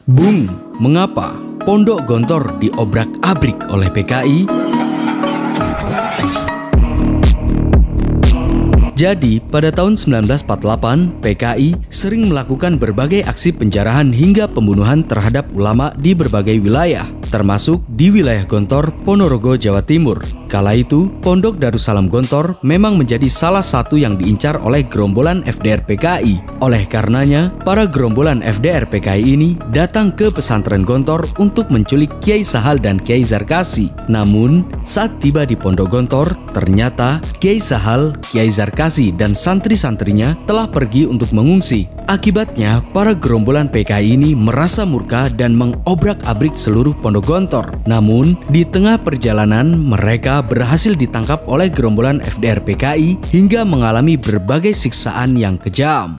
Bung, mengapa Pondok Gontor diobrak-abrik oleh PKI? Jadi, pada tahun 1948, PKI sering melakukan berbagai aksi penjarahan hingga pembunuhan terhadap ulama di berbagai wilayah, termasuk di wilayah Gontor, Ponorogo, Jawa Timur. Kala itu, Pondok Darussalam Gontor memang menjadi salah satu yang diincar oleh gerombolan FDR PKI. Oleh karenanya, para gerombolan FDR PKI ini datang ke pesantren Gontor untuk menculik Kiai Sahal dan Kiai Zarkasi. Namun, saat tiba di Pondok Gontor, ternyata Kiai Sahal, Kiai Zarkasi, dan santri-santrinya telah pergi untuk mengungsi. Akibatnya, para gerombolan PKI ini merasa murka dan mengobrak-abrik seluruh Pondok Gontor. Namun, di tengah perjalanan, mereka berhasil ditangkap oleh gerombolan FDR PKI hingga mengalami berbagai siksaan yang kejam.